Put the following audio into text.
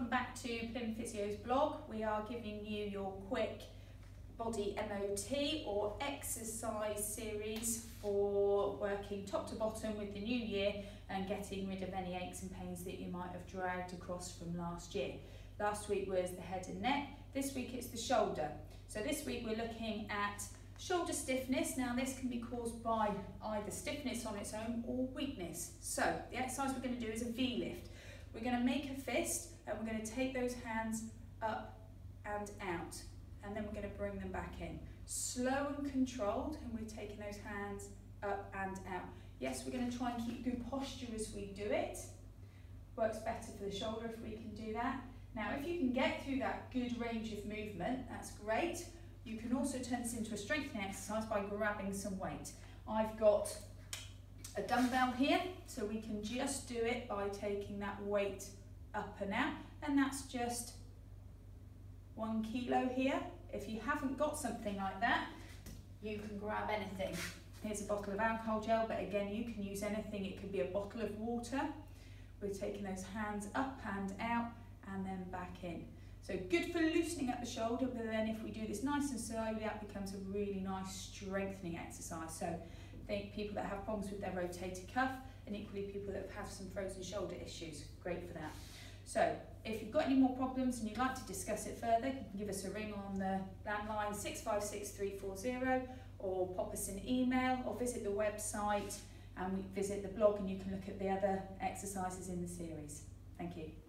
welcome back to Plym Physio's blog. We are giving you your quick body MOT or exercise series for working top to bottom with the new year and getting rid of any aches and pains that you might have dragged across from last year. Last week was the head and neck, this week it's the shoulder. So this week we're looking at shoulder stiffness. Now this can be caused by either stiffness on its own or weakness. So the exercise we're going to do is a V-lift. We're going to make a fist and we're going to take those hands up and out, and then we're going to bring them back in. Slow and controlled, and we're taking those hands up and out. Yes, we're going to try and keep good posture as we do it. Works better for the shoulder if we can do that. Now if you can get through that good range of movement, that's great. You can also turn this into a strengthening exercise by grabbing some weight. I've got a dumbbell here, so we can just do it by taking that weight up and out, and that's just 1 kilo here. If you haven't got something like that, you can grab anything. Here's a bottle of alcohol gel, but again, you can use anything. It could be a bottle of water. We're taking those hands up and out and then back in. So good for loosening up the shoulder, but then if we do this nice and slowly, that becomes a really nice strengthening exercise. So think people that have problems with their rotator cuff, and equally people that have some frozen shoulder issues, great for that. So if you've got any more problems and you'd like to discuss it further, you can give us a ring on the landline 656340, or pop us an email, or visit the website and visit the blog, and you can look at the other exercises in the series. Thank you.